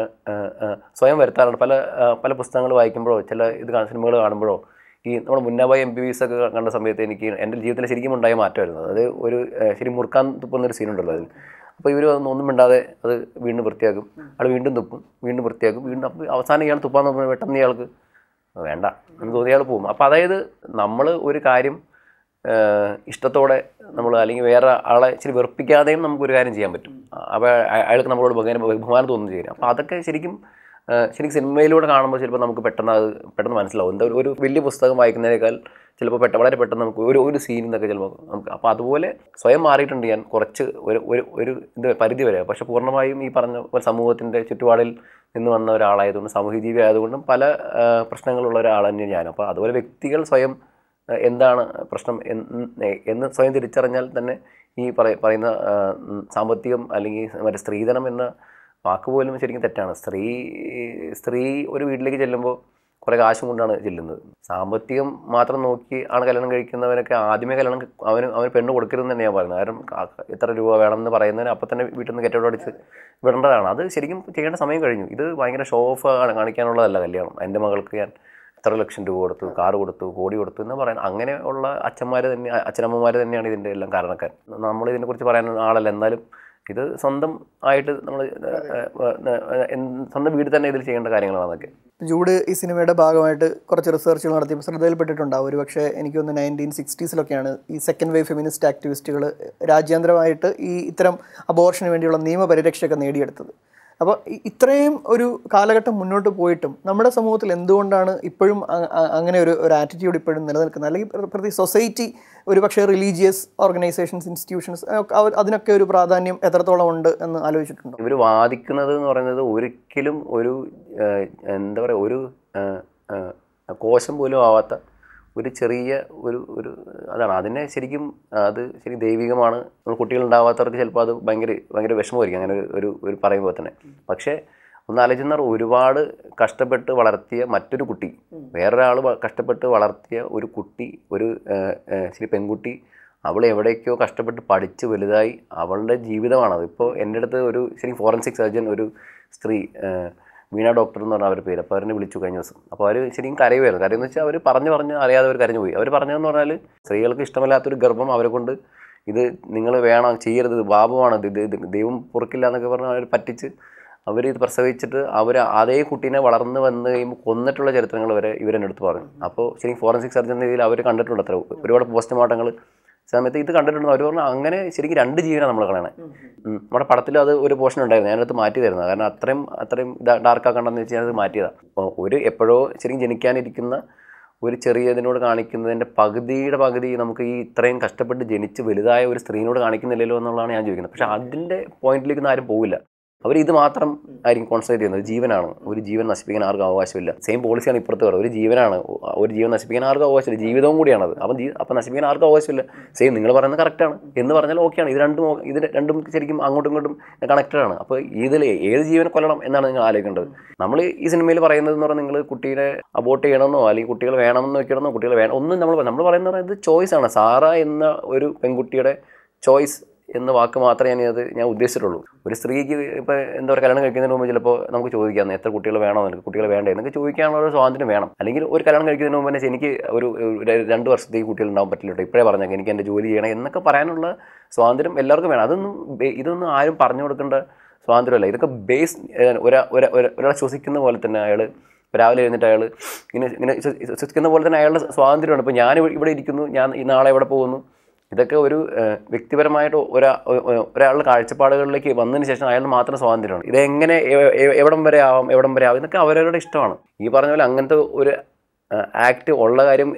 സ്വയം വരുത്താറുണ്ട്. പല പുസ്തകങ്ങൾ വായിക്കുമ്പോഴോ ചില സിനിമകൾ കാണുമ്പോഴോ ഈ നമ്മുടെ മുന്നാബായി MBBS ഒക്കെ കണ്ട സമയത്ത് എനിക്ക് എൻ്റെ ജീവിതത്തിൽ ശരിക്കും ഉണ്ടായ മാറ്റമായിരുന്നു. അത് ഒരു ശരി മുറുക്കാൻ തുപ്പുന്നൊരു സീനുണ്ടല്ലോ അതിൽ. അപ്പോൾ ഇവർ ഒന്നും മിണ്ടാതെ അത് വീണ്ടും വൃത്തിയാക്കും, ആൾ വീണ്ടും തുപ്പും, വീണ്ടും വൃത്തിയാക്കും, വീണ്ടും. അപ്പോൾ അവസാനം ഇയാൾ തുപ്പാൻ നോക്കുമ്പോൾ പെട്ടെന്ന് ഇയാൾക്ക് വേണ്ട എന്ന് തോന്നി ഇയാൾ പോകും. അപ്പോൾ അതായത് നമ്മൾ ഒരു കാര്യം ഇഷ്ടത്തോടെ നമ്മൾ, അല്ലെങ്കിൽ വേറെ ആളെ ഇച്ചിരി വെറുപ്പിക്കാതെയും നമുക്കൊരു കാര്യം ചെയ്യാൻ പറ്റും. അപ്പോൾ അയാൾക്ക് നമ്മളോട് ബഹുമാനം തോന്നുന്നു ചെയ്യും. അപ്പോൾ അതൊക്കെ ശരിക്കും സിനിമയിലൂടെ കാണുമ്പോൾ ചിലപ്പോൾ നമുക്ക് പെട്ടെന്ന് മനസ്സിലാവും. എന്താ ഒരു വലിയ പുസ്തകം വായിക്കുന്നതിനേക്കാൾ ചിലപ്പോൾ വളരെ പെട്ടെന്ന് നമുക്ക് ഒരു സീനിൽ നിന്നൊക്കെ ചിലപ്പോൾ നമുക്ക്. അപ്പോൾ അതുപോലെ സ്വയം മാറിയിട്ടുണ്ട് ഞാൻ കുറച്ച് ഒരു ഇത് പരിധി വരെ. പക്ഷെ പൂർണ്ണമായും ഈ പറഞ്ഞ പോലെ സമൂഹത്തിൻ്റെ ചുറ്റുപാടിൽ നിന്ന് വന്ന ഒരാളായതുകൊണ്ട്, സാമൂഹിക ജീവി ആയതുകൊണ്ടും പല പ്രശ്നങ്ങളുള്ള ഒരാൾ തന്നെയാണ് ഞാൻ. അപ്പോൾ അതുപോലെ വ്യക്തികൾ സ്വയം എന്താണ് പ്രശ്നം എന്ന് സ്വയം തിരിച്ചറിഞ്ഞാൽ തന്നെ ഈ പറയുന്ന സാമ്പത്തികം അല്ലെങ്കിൽ മറ്റേ സ്ത്രീധനം എന്ന വാക്ക് പോലും ശരിക്കും തെറ്റാണ്. സ്ത്രീ ഒരു വീട്ടിലേക്ക് ചെല്ലുമ്പോൾ കുറേ കാശും കൊണ്ടാണ് ചെല്ലുന്നത്. സാമ്പത്തികം മാത്രം നോക്കി ആണ് കല്യാണം കഴിക്കുന്നവരൊക്കെ ആദ്യമേ അവന് പെണ്ണ് കൊടുക്കരുതെന്ന് തന്നെയാണ് പറയുന്നത്. കാരണം എത്ര രൂപ വേണമെന്ന് പറയുന്നതിന് അപ്പം തന്നെ വീട്ടിൽ നിന്ന് കെട്ടോട് അടിച്ച് വിടേണ്ടതാണ്. അത് ശരിക്കും ചെയ്യേണ്ട സമയം കഴിഞ്ഞു. ഇത് ഭയങ്കര ഷോ ഓഫ് കാണിക്കാനുള്ളതല്ല കല്യാണം. എൻ്റെ മകൾക്ക് ഞാൻ എത്ര ലക്ഷം രൂപ കൊടുത്തു, കാറ് കൊടുത്തു, കോടി കൊടുത്തു എന്ന് പറയുന്നത് അങ്ങനെയുള്ള അച്ഛനമ്മമാർ തന്നെയാണ് ഇതിൻ്റെ എല്ലാം കാരണക്കാർ. നമ്മൾ ഇതിനെക്കുറിച്ച് പറയാൻ ആളല്ല. എന്നാലും ഇത് സ്വന്തം ആയിട്ട് നമ്മൾ സ്വന്തം വീട് തന്നെ ഇതിൽ ചെയ്യേണ്ട കാര്യങ്ങളാണ് അതൊക്കെ. ജൂഡ് ഈ സിനിമയുടെ ഭാഗമായിട്ട് കുറച്ച് റിസർച്ചുകൾ നടത്തിയപ്പോൾ ശ്രദ്ധയിൽപ്പെട്ടിട്ടുണ്ടാവും. ഒരു പക്ഷേ എനിക്ക് തോന്നുന്നു 1960s ഈ സെക്കൻഡ് വേവ് ഫെമിനിസ്റ്റ് ആക്ടിവിസ്റ്റുകൾ രാജ്യാന്തരമായിട്ട് ഈ ഇത്തരം അബോർഷന് വേണ്ടിയുള്ള നിയമപരിരക്ഷയൊക്കെ നേടിയെടുത്തത്. അപ്പോൾ ഇത്രയും ഒരു കാലഘട്ടം മുന്നോട്ട് പോയിട്ടും നമ്മുടെ സമൂഹത്തിൽ എന്തുകൊണ്ടാണ് ഇപ്പോഴും അങ്ങനെ ഒരു ആറ്റിറ്റ്യൂഡ് ഇപ്പോഴും നിലനിൽക്കുന്നത്? അല്ലെങ്കിൽ പ്രതി സൊസൈറ്റി ഒരു പക്ഷേ റിലീജിയസ് ഓർഗനൈസേഷൻസ്, ഇൻസ്റ്റിറ്റ്യൂഷൻസ് അതിനൊക്കെ ഒരു പ്രാധാന്യം എത്രത്തോളം ഉണ്ട് എന്ന് ആലോചിച്ചിട്ടുണ്ടോ? ഇവർ വാദിക്കുന്നത് എന്ന് പറയുന്നത് ഒരിക്കലും ഒരു എന്താ പറയുക, ഒരു കോശം പോലും ആവാത്ത ഒരു ചെറിയ ഒരു അതാണ്. അതിനെ ശരിക്കും ദൈവികമാണ്. നമ്മൾ കുട്ടികളുണ്ടാവാത്തവർക്ക് ചിലപ്പോൾ അത് ഭയങ്കര വിഷമമായിരിക്കും അങ്ങനെ ഒരു പറയുമ്പോൾ തന്നെ. പക്ഷേ ഒന്ന് ആലോചിച്ചാൽ ഒരുപാട് കഷ്ടപ്പെട്ട് വളർത്തിയ മറ്റൊരു കുട്ടി, വേറൊരാൾ കഷ്ടപ്പെട്ട് വളർത്തിയ ഒരു കുട്ടി, ഒരു പെൺകുട്ടി, അവൾ എവിടേക്കോ കഷ്ടപ്പെട്ട് പഠിച്ച് വലുതായി അവളുടെ ജീവിതമാണത്. ഇപ്പോൾ എൻ്റെ അടുത്ത് ശരിക്കും ഫോറൻസിക് സർജൻ ഒരു സ്ത്രീ, വീണ ഡോക്ടർ എന്ന് പറഞ്ഞാൽ അവരുടെ പേര്. അപ്പോൾ അവരെ വിളിച്ചു കഴിഞ്ഞ ദിവസം. അപ്പോൾ അവർ ശരിക്കും കരയുമായിരുന്നു. കരയെന്ന് വെച്ചാൽ അവർ പറഞ്ഞ് അറിയാതെ അവർ കരഞ്ഞു പോയി. അവർ പറഞ്ഞതെന്ന് പറഞ്ഞാൽ സ്ത്രീകൾക്ക് ഇഷ്ടമില്ലാത്തൊരു ഗർഭം അവരെ കൊണ്ട് ഇത് നിങ്ങൾ വേണം ചെയ്യരുത്, പാപമാണ്, ഇത് ദൈവം പൊറുക്കില്ല എന്നൊക്കെ പറഞ്ഞ് അവർ പറ്റിച്ച് ഇത് പ്രസവിച്ചിട്ട് അതേ കുട്ടീനെ വളർന്ന് വന്ന് കഴിയുമ്പോൾ കൊന്നിട്ടുള്ള ചരിത്രങ്ങൾ വരെ ഇവരെന്നെ എടുത്ത് പറഞ്ഞു. അപ്പോൾ ശരിക്കും ഫോറൻസിക് സർജൻ രീതിയിൽ അവർ കണ്ടിട്ടുണ്ട് അത്ര ഒരുപാട് പോസ്റ്റ്മോർട്ടങ്ങൾ സമയത്ത് ഇത് കണ്ടിട്ടുണ്ട്. അവർ പറഞ്ഞു അങ്ങനെ ശരിക്കും 2 ജീവനാണ് നമ്മൾ കളയണേ. നമ്മുടെ പടത്തിൽ അത് ഒരു പോർഷൻ ഉണ്ടായിരുന്നു, ഞാനത് മാറ്റി തരുന്നത്. കാരണം അത്രയും ഡാർക്കാക്കണ്ടെന്ന് വെച്ച് ഞാനത് മാറ്റിയതാണ്. അപ്പോൾ എപ്പോഴോ ശരിക്കും ജനിക്കാനിരിക്കുന്ന ഒരു ചെറിയതിനോട് കാണിക്കുന്നതിൻ്റെ പകുതി നമുക്ക് ഈ ഇത്രയും കഷ്ടപ്പെട്ട് ജനിച്ച് വലുതായ ഒരു സ്ത്രീനോട് കാണിക്കുന്നില്ലല്ലോ എന്നുള്ളതാണ് ഞാൻ ചോദിക്കുന്നത്. പക്ഷേ അതിൻ്റെ പോയിന്റിലേക്ക് ആരും പോവില്ല. അവർ ഇത് മാത്രം ആയിരിക്കും കോൺസെൻട്രേറ്റ് ചെയ്യുന്നത്. ജീവനാണ്, ഒരു ജീവൻ നശിപ്പിക്കാൻ ആർക്കും അവകാശമില്ല. സെയിം പോളിസിയാണ് ഇപ്പുറത്ത് പറയുന്നത്. ഒരു ജീവനാണ്, ഒരു ജീവൻ നശിപ്പിക്കാൻ ആർക്കും അവകാശമില്ല. ജീവിതവും കൂടിയാണത്. അപ്പം നശിപ്പിക്കാൻ ആർക്കും അവകാശമില്ല. സെയിം നിങ്ങൾ പറയുന്നത് കറക്റ്റാണ് എന്ന് പറഞ്ഞാൽ ഓക്കെയാണ്. ഇത് രണ്ടും ശരിക്കും അങ്ങോട്ടും ഇങ്ങോട്ടും കണക്റ്റഡ് ആണ്. അപ്പോൾ ഇതിൽ ഏത് ജീവനെ കൊല്ലണം എന്നാണ് നിങ്ങൾ ആലോചിക്കേണ്ടത്. നമ്മൾ ഈ സിനിമയിൽ പറയുന്നത് എന്ന് പറഞ്ഞാൽ നിങ്ങൾ കുട്ടീനെ അബോർട്ട് ചെയ്യണമെന്നോ അല്ലെങ്കിൽ കുട്ടികൾ വേണമെന്ന് വെക്കണമെന്നോ കുട്ടികൾ വേണം ഒന്നും നമ്മൾ പറയുന്നത് ഇത് ചോയ്സാണ്. സാറ എന്ന ഒരു പെൺകുട്ടിയുടെ ചോയ്സ് എന്ന വാക്ക് മാത്രമേ ഞാൻ ഉദ്ദേശിച്ചിട്ടുള്ളൂ. ഒരു സ്ത്രീക്ക് ഇപ്പോൾ എന്താ പറയുക, കല്യാണം കഴിക്കുന്നതിന് മുമ്പ് ചിലപ്പോൾ നമുക്ക് ചോദിക്കാം എത്ര കുട്ടികൾ വേണോ, എനിക്ക് കുട്ടികൾ വേണ്ടേ എന്നൊക്കെ ചോദിക്കാനുള്ള ഒരു സ്വാതന്ത്ര്യം വേണം. അല്ലെങ്കിൽ ഒരു കല്യാണം കഴിക്കുന്നതിന് മുമ്പ് തന്നെ എനിക്ക് ഒരു 2 വർഷത്തേക്ക് കുട്ടികൾ ഉണ്ടാകാൻ പറ്റില്ല കേട്ടോ, ഇപ്പോഴേ പറഞ്ഞേക്കാം, എനിക്ക് എൻ്റെ ജോലി ചെയ്യണം എന്നൊക്കെ പറയാനുള്ള സ്വാതന്ത്ര്യം എല്ലാവർക്കും വേണം. ഇതൊന്നും ആരും പറഞ്ഞു കൊടുക്കേണ്ട സ്വാതന്ത്ര്യമല്ല. ഇതൊക്കെ ബേസ് ഒരാളെ ശ്വസിക്കുന്ന പോലെ തന്നെ അയാൾ രാവിലെ എഴുന്നിട്ട് അയാൾ ഇങ്ങനെ ശ്വസിക്കുന്ന പോലെ തന്നെ അയാളുടെ സ്വാതന്ത്ര്യമാണ്. ഇപ്പോൾ ഞാൻ ഇവിടെ ഇരിക്കുന്നു, ഞാൻ ഈ നാളെ എവിടെ പോകുന്നു, ഇതൊക്കെ ഒരു വ്യക്തിപരമായിട്ട് ഒരാളുടെ കാഴ്ചപ്പാടുകളിലേക്ക് വന്നതിന് ശേഷം അയാളുടെ മാത്രം സ്വാതന്ത്ര്യമാണ്. ഇതെങ്ങനെ എവിടം വരെ ആവാം ഇതൊക്കെ അവരവരുടെ ഇഷ്ടമാണ്. ഈ പറഞ്ഞ പോലെ അങ്ങനത്തെ ഒരു ആക്ട് ഉള്ള കാര്യം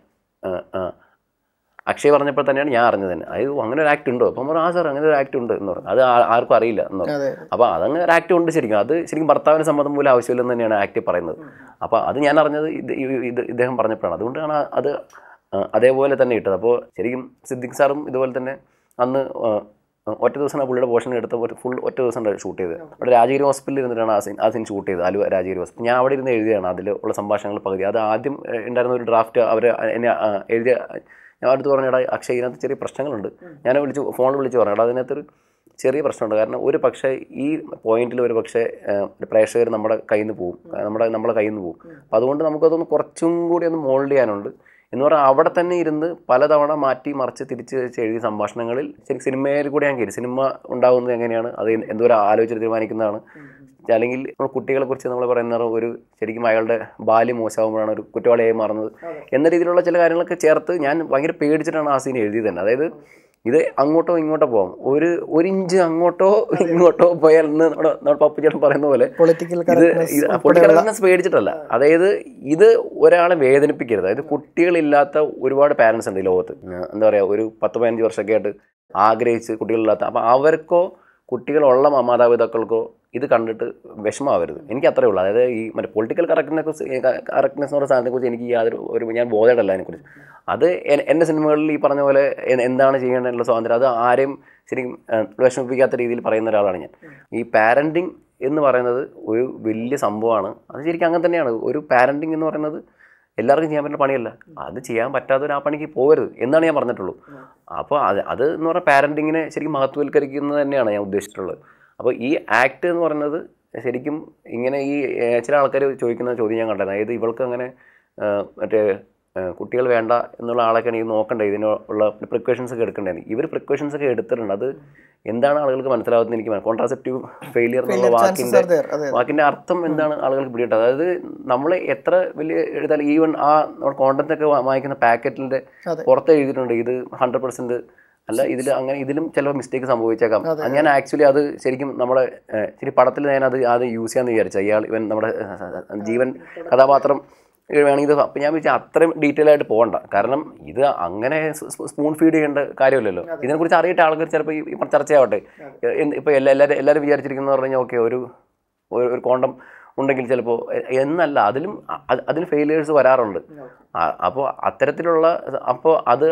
അക്ഷയ് പറഞ്ഞപ്പോൾ തന്നെയാണ് ഞാൻ അറിഞ്ഞത് തന്നെ. അത് അങ്ങനെ ഒരു ആക്ട് ഉണ്ടോ? അപ്പം പറഞ്ഞു, സാർ അങ്ങനെ ഒരു ആക്ട് ഉണ്ട് എന്ന് പറഞ്ഞു. അത് ആർക്കും അറിയില്ല എന്ന് പറഞ്ഞു. അപ്പോൾ അതങ്ങനെ ഒരു ആക്ട് ഉണ്ട് ശരിക്കും. അത് ശരിക്കും ഭർത്താവിന് സമ്മതം പോലും ആവശ്യമില്ലെന്ന് തന്നെയാണ് ആക്ട് പറയുന്നത്. അപ്പോൾ അത് ഞാൻ അറിഞ്ഞത് ഇദ്ദേഹം പറഞ്ഞപ്പോഴാണ്. അതുകൊണ്ടാണ് അത് അതേപോലെ തന്നെ ഇട്ടത്. അപ്പോൾ ശരിക്കും സിദ്ദിഖ് സാറും ഇതുപോലെ തന്നെ അന്ന് ഒറ്റ ദിവസമാണ് പുള്ളിയുടെ പോർഷൻ എടുത്ത ഫുൾ ഒറ്റ ദിവസം ഷൂട്ട് ചെയ്തത്. അവിടെ രാജഗിരി ഹോസ്പിറ്റലിൽ ഇരുന്നിട്ടാണ് ആ സീൻ ഷൂട്ട് ചെയ്തത്. ആലുവ രാജഗിരി ഹോസ്പിറ്റൽ. ഞാൻ അവിടെ ഇരുന്ന് എഴുതിയാണ് അതിൽ ഉള്ള സംഭാഷണങ്ങൾ പകുതി. അത് ആദ്യം ഉണ്ടായിരുന്ന ഒരു ഡ്രാഫ്റ്റ് അവർ എന്നെ എഴുതിയ, ഞാൻ അടുത്ത് പറഞ്ഞാൽ അക്ഷയ് ഇതിനകത്ത് ചെറിയ പ്രശ്നങ്ങളുണ്ട്. ഞാൻ ഫോണിൽ വിളിച്ച് പറഞ്ഞാൽ അതിനകത്തൊരു ചെറിയ പ്രശ്നമുണ്ട്. കാരണം ഒരു പക്ഷേ ഈ പോയിന്റിൽ ഒരു പക്ഷേ പ്രേക്ഷകർ നമ്മുടെ കയ്യിൽ നിന്ന് പോകും, നമ്മളെ കയ്യിൽ നിന്ന് പോകും. അപ്പോൾ അതുകൊണ്ട് നമുക്കതൊന്ന് കുറച്ചും കൂടി ഒന്ന് മോൾഡ് ചെയ്യാനുണ്ട് എന്ന് പറഞ്ഞാൽ അവിടെ തന്നെ ഇരുന്ന് പലതവണ മാറ്റി മറിച്ച് തിരിച്ച് എഴുതിയ സംഭാഷണങ്ങളിൽ ശരിക്കും സിനിമയിൽ കൂടെ ഞാൻ കയറി. സിനിമ ഉണ്ടാകുന്നത് എങ്ങനെയാണ്, അത് എന്തോരം ആലോചിച്ച് തീരുമാനിക്കുന്നതാണ്. അല്ലെങ്കിൽ നമ്മൾ കുട്ടികളെക്കുറിച്ച് നമ്മൾ പറയുന്ന ഒരു ശരിക്കും അയാളുടെ ബാല്യം മോശമാകുമ്പോഴാണ് ഒരു കുറ്റവാളിയായി മാറുന്നത് എന്ന രീതിയിലുള്ള ചില കാര്യങ്ങളൊക്കെ ചേർത്ത് ഞാൻ ഭയങ്കര പേടിച്ചിട്ടാണ് ആ സീൻ എഴുതിയത് തന്നെ. അതായത് ഇത് അങ്ങോട്ടോ ഇങ്ങോട്ടോ പോകാം, ഒരു ഇഞ്ച് അങ്ങോട്ടോ ഇങ്ങോട്ടോ പോയാൽ നമ്മുടെ പപ്പുചേട്ടൻ പറയുന്ന പോലെ പൊളിറ്റിക്കൽ കറക്റ്റ്നെസ് പേടിച്ചിട്ടല്ല. അതായത് ഇത് ഒരാളെ വേദനിപ്പിക്കരുത്. അതായത് കുട്ടികളില്ലാത്ത ഒരുപാട് പാരൻസ് ഉണ്ട് ഈ ലോകത്ത്. എന്താ പറയുക, ഒരു 10-15 വർഷമൊക്കെ ആയിട്ട് ആഗ്രഹിച്ച് കുട്ടികളില്ലാത്ത, അപ്പോൾ അവർക്കോ കുട്ടികളുള്ള മാതാപിതാക്കൾക്കോ ഇത് കണ്ടിട്ട് വിഷമമാവരുത്. എനിക്ക് അത്രയേ ഉള്ളൂ. അതായത് ഈ മറ്റേ പൊളിറ്റിക്കൽ കറക്റ്റ്നെസ് എന്ന് പറയുന്ന സാധനത്തെക്കുറിച്ച് എനിക്ക് ഞാൻ ബോധേഡല്ല അതിനെക്കുറിച്ച്. അത് എൻ്റെ സിനിമകളിൽ ഈ പറഞ്ഞ പോലെ എന്താണ് ചെയ്യേണ്ടതെന്നുള്ള സ്വാതന്ത്ര്യം അത് ആരെയും ശരിക്കും വിഷമിപ്പിക്കാത്ത രീതിയിൽ പറയുന്ന ഒരാളാണ് ഞാൻ. ഈ പാരൻറ്റിങ് എന്ന് പറയുന്നത് ഒരു വലിയ സംഭവമാണ്. അത് ശരിക്കും അങ്ങനെ തന്നെയാണ്. ഒരു പാരൻറ്റിങ് എന്ന് പറയുന്നത് എല്ലാവർക്കും ചെയ്യാൻ പറ്റുന്ന പണിയല്ല. അത് ചെയ്യാൻ പറ്റാത്തവർ ആ പണിക്ക് പോകരുത് എന്നാണ് ഞാൻ പറഞ്ഞിട്ടുള്ളൂ. അപ്പോൾ അത് എന്ന് പറഞ്ഞാൽ പാരൻറ്റിങ്ങിനെ ശരിക്കും മഹത്വവൽക്കരിക്കുന്നത് തന്നെയാണ് ഞാൻ ഉദ്ദേശിച്ചിട്ടുള്ളത്. അപ്പോൾ ഈ ആക്ട് എന്ന് പറയുന്നത് ശരിക്കും ഇങ്ങനെ ഈ ചില ആൾക്കാർ ചോദിക്കുന്ന ചോദ്യം ഞാൻ കണ്ടത്, അതായത് ഇവൾക്ക് അങ്ങനെ മറ്റേ കുട്ടികൾ വേണ്ട എന്നുള്ള ആളൊക്കെയാണ് ഇത് നോക്കേണ്ടത്, ഇതിനുള്ള പ്രിക്കോഷൻസ് ഒക്കെ എടുക്കേണ്ടത്. ഇവർ പ്രിക്കോഷൻസ് ഒക്കെ എടുത്തിട്ടുണ്ട്. അത് എന്താണ് ആളുകൾക്ക് മനസ്സിലാവുന്നത് എനിക്ക് കോൺട്രാസെപ്റ്റീവ് ഫെയിലിയർ എന്നുള്ള വാക്കിൻ്റെ അർത്ഥം എന്താണ് ആളുകൾക്ക് പിടികിട്ടത്. അതായത് നമ്മൾ എത്ര വലിയ എഴുതാൽ ഈവൻ ആ നമ്മൾ കോണ്ടന്റ് ഒക്കെ വാങ്ങിക്കുന്ന പാക്കറ്റിൻ്റെ പുറത്ത് എഴുതിയിട്ടുണ്ട് ഇത് 100% അല്ല, ഇതിലും ചില മിസ്റ്റേക്ക് സംഭവിച്ചേക്കാം. ഞാൻ ആക്ച്വലി അത് ശരിക്കും നമ്മുടെ ശരി പടത്തിൽ ഞാനത് യൂസ് ചെയ്യാമെന്ന് വിചാരിച്ചു. ഇവൻ നമ്മുടെ ജീവൻ കഥാപാത്രം വേണമെങ്കിൽ ഇത്. അപ്പം ഞാൻ വിചാരിച്ചാൽ അത്രയും ഡീറ്റെയിൽ ആയിട്ട് പോകണ്ട. കാരണം ഇത് അങ്ങനെ സ്പൂൺ ഫീഡ് ചെയ്യേണ്ട കാര്യമില്ലല്ലോ. ഇതിനെക്കുറിച്ച് അറിയിട്ട് ആൾക്കാർ ചിലപ്പോൾ ഈ ചർച്ചയാവട്ടെ. ഇപ്പോൾ എല്ലാവരും വിചാരിച്ചിരിക്കുന്നത് പറഞ്ഞു കഴിഞ്ഞാൽ ഓക്കെ ഒരു കോണ്ടം ഉണ്ടെങ്കിൽ ചിലപ്പോൾ എന്നല്ല, അതിന് ഫെയിലിയേഴ്സ് വരാറുണ്ട്. അപ്പോൾ അത്തരത്തിലുള്ള അത്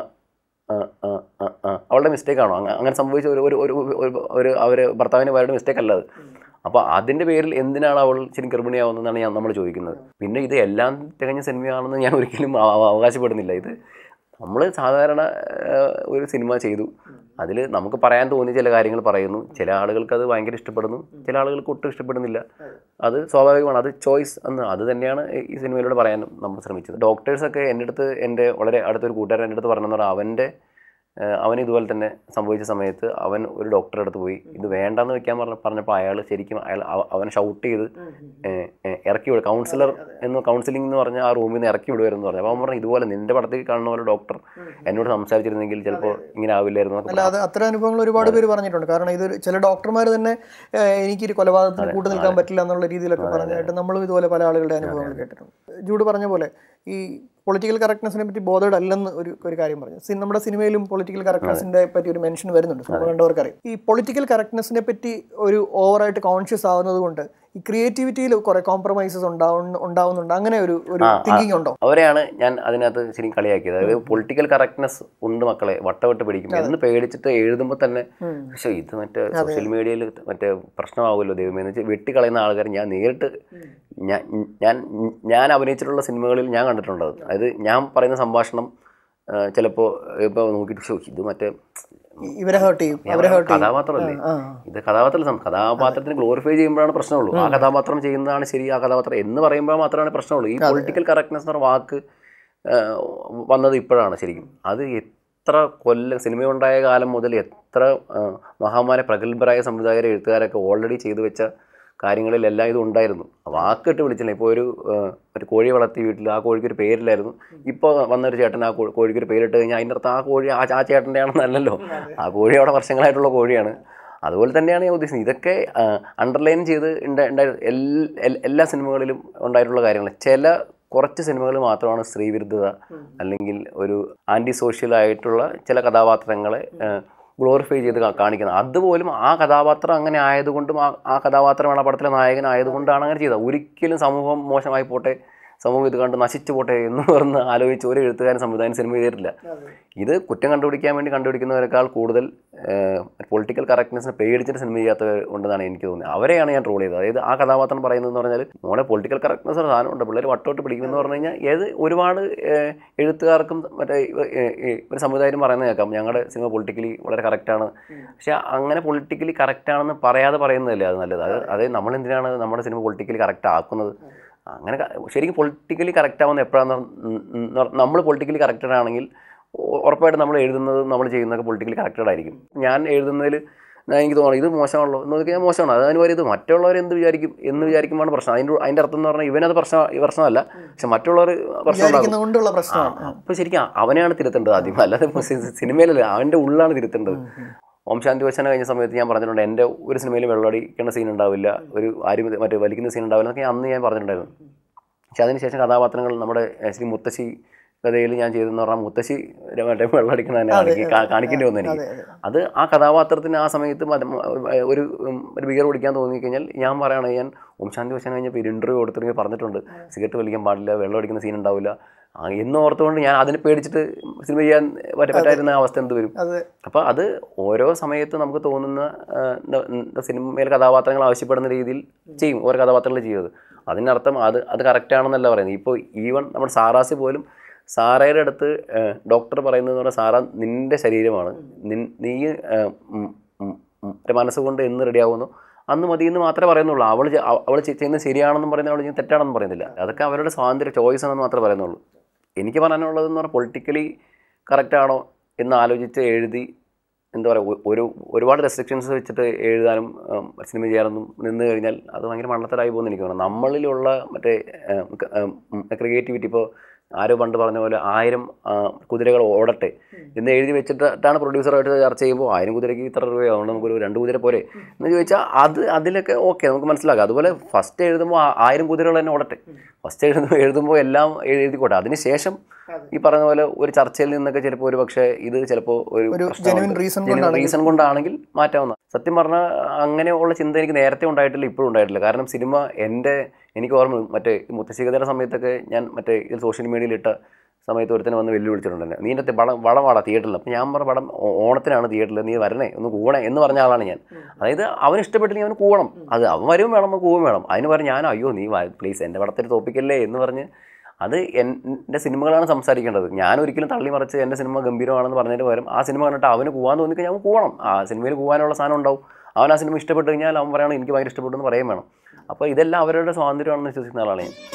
അവളുടെ മിസ്റ്റേക്കാണോ അങ്ങനെ സംഭവിച്ച ഒരു അവർ ഭർത്താവിന് അവരുടെ മിസ്റ്റേക്ക് അല്ല അത്. അപ്പോൾ അതിൻ്റെ പേരിൽ എന്തിനാണ് അവൾ ശരിക്കും ഗർഭിണിയാവുന്നതെന്നാണ് നമ്മൾ ചോദിക്കുന്നത്. പിന്നെ ഇത് എല്ലാം തികഞ്ഞ സിനിമയാണെന്ന് ഞാൻ ഒരിക്കലും അവകാശപ്പെടുന്നില്ല. ഇത് നമ്മൾ സാധാരണ ഒരു സിനിമ ചെയ്തു, അതിൽ നമുക്ക് പറയാൻ തോന്നിയ ചില കാര്യങ്ങൾ പറയുന്നു. ചില ആളുകൾക്ക് അത് ഭയങ്കര ഇഷ്ടപ്പെടുന്നു, ചില ആളുകൾക്ക് ഒട്ടും ഇഷ്ടപ്പെടുന്നില്ല. അത് സ്വാഭാവികമാണ്. അത് ചോയ്സ് അത് തന്നെയാണ് ഈ സിനിമയിലൂടെ പറയാൻ നമ്മൾ ശ്രമിച്ചത്. ഡോക്ടേഴ്സൊക്കെ എൻ്റെ വളരെ അടുത്തൊരു കൂട്ടുകാരൻ എൻ്റെ അടുത്ത് പറഞ്ഞെന്ന് പറഞ്ഞാൽ അവൻ ഇതുപോലെ തന്നെ സംഭവിച്ച സമയത്ത് അവൻ ഒരു ഡോക്ടറെ അടുത്ത് പോയി ഇത് വേണ്ടെന്ന് വെക്കാൻ പറഞ്ഞപ്പോൾ അവൻ ഷൗട്ട് ചെയ്ത് ഇറക്കി വിടും. കൗൺസിലിംഗ് എന്ന് പറഞ്ഞാൽ ആ റൂമിൽ നിന്ന് ഇറക്കി വിടുമായിരുന്നു പറഞ്ഞു. അപ്പോൾ അവൻ പറഞ്ഞു ഇതുപോലെ നിന്റെ പടത്തിൽ കാണുന്ന പോലെ ഡോക്ടർ എന്നോട് സംസാരിച്ചിരുന്നെങ്കിൽ ചിലപ്പോൾ ഇങ്ങനെ ആവില്ലായിരുന്നു. അല്ല, അത് അത്തരം അനുഭവങ്ങൾ ഒരുപാട് പേര് പറഞ്ഞിട്ടുണ്ട്. കാരണം ഇത് ചില ഡോക്ടർമാർ തന്നെ എനിക്കൊരു കൊലപാതകത്തിന് കൂട്ടു നിൽക്കാൻ പറ്റില്ല എന്നുള്ള രീതിയിലൊക്കെ പറഞ്ഞായിട്ട് നമ്മളും ഇതുപോലെ പല ആളുകളുടെ അനുഭവങ്ങൾ കേട്ടിട്ടുണ്ട്. ജൂഡ് പറഞ്ഞ പോലെ ഈ പൊളിറ്റിക്കൽ കറക്റ്റ്നെസ്സിനെ പറ്റി ബോധേഡ് അല്ലെന്ന് ഒരു കാര്യം പറഞ്ഞു. നമ്മുടെ സിനിമയിലും പൊളിറ്റിക്കൽ കറക്റ്റ്നെസ്സിനെ പറ്റി ഒരു മെൻഷൻ വരുന്നുണ്ട്, കണ്ടവർക്കറിയാം. ഈ പൊളിറ്റിക്കൽ കറക്റ്റ്നെസ്സിനെ പറ്റി ഒരു ഓവറായിട്ട് കോൺഷ്യസ് ആവുന്നത് കൊണ്ട് ഈ ക്രിയേറ്റിവിറ്റിയിൽ കുറെ കോംപ്രമൈസസ് ഉണ്ടാവുന്നുണ്ട്. അങ്ങനെ ഒരു തിങ്കിങ് ഉണ്ടോ? അവരെയാണ് ഞാൻ അതിനകത്ത് ശരിക്കും കളിയാക്കിയത്. അതായത് പൊളിറ്റിക്കൽ കറക്റ്റ്നെസ് ഉണ്ട് മക്കളെ, വട്ടവിട്ട് പിടിക്കും എന്ന് പേടിച്ചിട്ട് എഴുതുമ്പോൾ തന്നെ പക്ഷേ ഇത് മറ്റേ സോഷ്യൽ മീഡിയയിൽ മറ്റേ പ്രശ്നമാവുമല്ലോ ദൈവമേ എന്ന് വെച്ചാൽ വെട്ടിക്കളയുന്ന ആൾക്കാർ ഞാൻ നേരിട്ട് ഞാൻ അഭിനയിച്ചിട്ടുള്ള സിനിമകളിൽ ഞാൻ കണ്ടിട്ടുണ്ട്. അതായത് ഞാൻ പറയുന്ന സംഭാഷണം ചിലപ്പോൾ ഇപ്പോൾ നോക്കിയിട്ട് ഇത് മറ്റേ ഇവരെ ഹേർട്ട് ചെയ്യും, അവരെ ഹേർട്ട് ചെയ്യും. കഥാപാത്രമല്ലേ ഇത്, കഥാപാത്രത്തിന് ഗ്ലോറിഫൈ ചെയ്യുമ്പോഴാണ് പ്രശ്നമുള്ളൂ. ആ കഥാപാത്രം ചെയ്യുന്നതാണ് ശരി, ആ കഥാപാത്രം എന്ന് പറയുമ്പോൾ മാത്രമാണ് പ്രശ്നമുള്ളൂ. ഈ പൊളിറ്റിക്കൽ കറക്റ്റ്നെസ് എന്ന വാക്ക് വന്നത് ഇപ്പോഴാണ് ശരിക്കും. അത് എത്ര സിനിമയുണ്ടായ കാലം മുതൽ എത്ര മഹാന്മാരെ പ്രഗത്ഭരായ സംവിധായകരെ എഴുത്തുകാരൊക്കെ ഓൾറെഡി ചെയ്തു വെച്ച കാര്യങ്ങളിലെല്ലാം ഇത് ഉണ്ടായിരുന്നു. വാക്കിട്ട് വിളിച്ചില്ല. ഇപ്പോൾ ഒരു കോഴി വളർത്തി വീട്ടിൽ ആ കോഴിക്കൊരു പേരില്ലായിരുന്നു. ഇപ്പോൾ വന്നൊരു ചേട്ടൻ ആ കോഴിക്കൊരു പേരിട്ട് കഴിഞ്ഞാൽ അതിൻ്റെ അർത്ഥം ആ കോഴി ആ ചേട്ടൻ്റെ ആണെന്നല്ലല്ലോ. ആ കോഴി അവിടെ വർഷങ്ങളായിട്ടുള്ള കോഴിയാണ്. അതുപോലെ തന്നെയാണ് ഞാൻ ഉദ്ദേശിക്കുന്നത്. ഇതൊക്കെ അണ്ടർലൈൻ ചെയ്ത് എല്ലാ സിനിമകളിലും ഉണ്ടായിട്ടുള്ള കാര്യങ്ങൾ. കുറച്ച് സിനിമകൾ മാത്രമാണ് സ്ത്രീവിരുദ്ധത അല്ലെങ്കിൽ ഒരു ആൻറ്റി സോഷ്യൽ ആയിട്ടുള്ള ചില കഥാപാത്രങ്ങളെ ഗ്ലോറിഫൈ ചെയ്ത് കാണിക്കുന്നത്. അതുപോലും ആ കഥാപാത്രം അങ്ങനെ ആയതുകൊണ്ടും ആ കഥാപാത്രമാണ് ആ പടത്തിലെ നായകനായതുകൊണ്ടാണ് അങ്ങനെ ചെയ്തത്. ഒരിക്കലും സമൂഹം മോശമായി പോട്ടെ, സമൂഹം ഇത് കണ്ട് നശിച്ചു പോട്ടെ എന്ന് പറഞ്ഞ് ആലോചിച്ച് ഒരു എഴുത്തുകാരൻ സംവിധാനം സിനിമ ചെയ്തിട്ടില്ല. ഇത് കുറ്റം കണ്ടുപിടിക്കാൻ വേണ്ടി കണ്ടുപിടിക്കുന്നവരെക്കാൾ കൂടുതൽ പൊളിറ്റിക്കൽ കറക്റ്റ്നെസ്സിനെ പേടിച്ചിട്ട് സിനിമ ചെയ്യാത്തവർ ഉണ്ടെന്നാണ് എനിക്ക് തോന്നുന്നത്. അവരെയാണ് ഞാൻ ട്രോൾ ചെയ്തത്. അതായത് ആ കഥാപാത്രം പറയുന്നതെന്ന് പറഞ്ഞാൽ മോളെ പൊളിറ്റിക്കൽ കറക്റ്റ്നെസ് ഒരു സാധനമുണ്ട്, പിള്ളേർ വട്ടോട്ട് പിടിക്കുമെന്ന് പറഞ്ഞു കഴിഞ്ഞാൽ ഒരുപാട് എഴുത്തുകാർക്കും മറ്റേ ഒരു സംവിധായകരും പറയുന്നത് കേൾക്കാം, ഞങ്ങളുടെ സിനിമ പൊളിറ്റിക്കലി വളരെ കറക്റ്റാണ്. പക്ഷെ അങ്ങനെ പൊളിറ്റിക്കലി കറക്റ്റാണെന്ന് പറയാതെ പറയുന്നതല്ലേ അത് നല്ലത്. അതായത് നമ്മളെന്തിനാണ് നമ്മുടെ സിനിമ പൊളിറ്റിക്കലി കറക്റ്റ് ആക്കുന്നത്? അങ്ങനെ ശരിക്കും പൊളിറ്റിക്കലി കറക്റ്റ് ആവുന്ന എപ്പോഴാണെന്ന്, നമ്മൾ പൊളിറ്റിക്കലി കറക്റ്റഡ് ആണെങ്കിൽ ഉറപ്പായിട്ടും നമ്മൾ എഴുതുന്നതും നമ്മൾ ചെയ്യുന്നതൊക്കെ പൊളിറ്റിക്കലി കറക്റ്റഡ് ആയിരിക്കും. ഞാൻ എഴുതുന്നതിൽ എനിക്ക് തോന്നുന്നു ഇത് മോശമാണല്ലോ എന്ന് നോക്കിയാൽ മോശമാണ്. അതിന് വരെ ഇത് മറ്റുള്ളവർ എന്ത് വിചാരിക്കും എന്ന് വിചാരിക്കുമ്പോഴാണ് പ്രശ്നം. അതിൻ്റെ അർത്ഥം എന്ന് പറഞ്ഞാൽ ഇവനത് പ്രശ്നമല്ല, പക്ഷെ മറ്റുള്ളവർ പ്രശ്നം. അപ്പോൾ ശരിക്കും അവനെയാണ് തിരുത്തേണ്ടത് ആദ്യം, അല്ലാതെ സിനിമയിലല്ല, അവൻ്റെ ഉള്ളിലാണ് തിരുത്തേണ്ടത്. ഓം ശാന്തി വശന കഴിഞ്ഞ സമയത്ത് ഞാൻ പറഞ്ഞിട്ടുണ്ട്, എൻ്റെ ഒരു സിനിമയിൽ വെള്ളമടിക്കുന്ന സീൻ ഉണ്ടാവില്ല, ഒരു ആരും മറ്റേ വലിക്കുന്ന സീൻ ഉണ്ടാവില്ല എന്നൊക്കെ അന്ന് ഞാൻ പറഞ്ഞിട്ടുണ്ടായിരുന്നു. പക്ഷെ അതിനുശേഷം കഥാപാത്രങ്ങൾ നമ്മുടെ ശ്രീ മുത്തശ്ശി കഥയിൽ ഞാൻ ചെയ്തെന്ന് പറഞ്ഞാൽ മുത്തശ്ശി മറ്റേ വെള്ളമടിക്കുന്ന തന്നെ കാണിക്കേണ്ടി വന്നു എനിക്ക്. അത് ആ കഥാപാത്രത്തിന് ആ സമയത്ത് ഒരു ബിയർ കുടിക്കാൻ തോന്നിക്കഴിഞ്ഞാൽ ഞാൻ പറയുകയാണ്, ഞാൻ ഓം ശാന്തി വശന കഴിഞ്ഞപ്പോൾ ഒരു ഇൻ്റർവ്യൂ കൊടുത്തിട്ട് പറഞ്ഞിട്ടുണ്ട്, സിഗരറ്റ് വലിക്കാൻ പാടില്ല, വെള്ളം അടിക്കുന്ന സീൻ ഉണ്ടാവില്ല എന്ന് ഓർത്തുകൊണ്ട് ഞാൻ അതിനെ പേടിച്ചിട്ട് സിനിമ ചെയ്യാൻ പറ്റായിരുന്ന അവസ്ഥ എന്ത് വരും. അപ്പോൾ അത് ഓരോ സമയത്ത് നമുക്ക് തോന്നുന്ന സിനിമയിലെ കഥാപാത്രങ്ങൾ ആവശ്യപ്പെടുന്ന രീതിയിൽ ചെയ്യും, ഓരോ കഥാപാത്രങ്ങൾ ചെയ്യുന്നത്. അതിനർത്ഥം അത് കറക്റ്റാണെന്നല്ല പറയുന്നത്. ഇപ്പോൾ ഈവൻ നമ്മുടെ സാറാസി പോലും സാറയുടെ അടുത്ത് ഡോക്ടർ പറയുന്നതെന്ന് പറഞ്ഞാൽ, സാറ നിൻ്റെ ശരീരമാണ്, നീ മനസ്സുകൊണ്ട് എന്ന് റെഡിയാവുന്നു അന്ന് മതി എന്ന് മാത്രമേ പറയുന്നുള്ളൂ. അവൾ ചെയ്യുന്നത് ശരിയാണെന്നും പറയുന്നത് അവൾ ചെയ്യുന്നത് തെറ്റാണെന്നും പറയുന്നില്ല. അതൊക്കെ അവരുടെ സ്വാതന്ത്ര്യ ചോയ്സ് ആണെന്ന് മാത്രമേ പറയുന്നുള്ളൂ. എനിക്ക് പറയാനുള്ളതെന്ന് പറഞ്ഞാൽ പൊളിറ്റിക്കലി കറക്റ്റാണോ എന്ന് ആലോചിച്ച് എഴുതി എന്താ പറയുക, ഒരുപാട് റെസ്ട്രിക്ഷൻസ് വെച്ചിട്ട് എഴുതാനും സിനിമ ചെയ്യാനൊന്നും നിന്ന് കഴിഞ്ഞാൽ അത് ഭയങ്കര മണ്ണത്തരായി പോകുന്നു എനിക്ക് തോന്നുന്നു. നമ്മളിലുള്ള മറ്റേ ക്രിയേറ്റിവിറ്റി, ഇപ്പോൾ ആരോ പണ്ട് പറഞ്ഞ പോലെ 1000 കുതിരകൾ ഓടട്ടെ എന്ന് എഴുതി വെച്ചിട്ടാണ് പ്രൊഡ്യൂസറായിട്ട് ചർച്ച ചെയ്യുമ്പോൾ 1000 കുതിരയ്ക്ക് ഇത്ര രൂപയോ, അതുകൊണ്ട് നമുക്കൊരു 2 കുതിര പോരെ എന്ന് ചോദിച്ചാൽ അതിലൊക്കെ ഓക്കെ നമുക്ക് മനസ്സിലാക്കാം. അതുപോലെ ഫസ്റ്റ് എഴുതുമ്പോൾ 1000 കുതിരകൾ തന്നെ ഓടട്ടെ, ഫസ്റ്റ് എഴുതുമ്പോൾ എല്ലാം എഴുതിക്കോട്ടെ. അതിനുശേഷം ഈ പറഞ്ഞ പോലെ ഒരു ചർച്ചയിൽ നിന്നൊക്കെ ചിലപ്പോൾ ഒരു പക്ഷേ ഇത് ചിലപ്പോൾ ഒരു റീസൺ കൊണ്ടാണെങ്കിൽ മാറ്റാവുന്ന. സത്യം പറഞ്ഞാൽ അങ്ങനെയുള്ള ചിന്ത എനിക്ക് നേരത്തെ ഉണ്ടായിട്ടില്ല, ഇപ്പോഴും ഉണ്ടായിട്ടില്ല. കാരണം സിനിമ എനിക്ക് ഓർമ്മ മറ്റേ മുത്തശ്ശികതയുടെ സമയത്തൊക്കെ ഞാൻ മറ്റേ ഇതിൽ സോഷ്യൽ മീഡിയയിൽ ഇട്ട സമയത്ത് ഒരുത്തന്നെ വന്ന് വെല്ലുവിളിച്ചിട്ടുണ്ട് എന്നെ, നീ എൻ്റെ വളമാടാ തിയേറ്ററിൽ. അപ്പോൾ ഞാൻ പറഞ്ഞ പടം ഓണത്തിനാണ് തിയേറ്ററിൽ, നീ വരണേ ഒന്ന് കൂവണേ എന്ന് പറഞ്ഞ ആളാണ് ഞാൻ. അതായത് അവന് ഇഷ്ടപ്പെട്ടില്ലെങ്കിൽ അവന് കൂവണം, അത് അവൻ വരും വേണം, കൂവും വേണം. അതിന് പറഞ്ഞ് ഞാൻ അയ്യോ നീ പ്ലീസ് എൻ്റെ പടത്തിൽ തോപ്പിക്കല്ലേ എന്ന് പറഞ്ഞ്, അത് എൻ്റെ സിനിമകളാണ് സംസാരിക്കേണ്ടത്. ഞാൻ ഒരിക്കലും തള്ളി മറിച്ച് എൻ്റെ സിനിമ ഗംഭീരമാണെന്ന് പറഞ്ഞതിന് പകരം ആ സിനിമ കണ്ടിട്ട് അവന് കൂവാൻ തോന്നിക്കഴിഞ്ഞാൽ അവൻ കൂവണം. ആ സിനിമയിൽ കൂവാനുള്ള സാധനം ഉണ്ടാവും. അവൻ ആ സിനിമ ഇഷ്ടപ്പെട്ട് കഴിഞ്ഞാൽ അവൻ പറയണം എനിക്ക് ഭയങ്കര ഇഷ്ടപ്പെട്ടു എന്ന് പറയാൻ വേണം. അപ്പോൾ ഇതെല്ലാം അവരുടെ സ്വാതന്ത്ര്യമാണെന്ന് വിശ്വസിക്കുന്ന ആളാണ് ഞാൻ.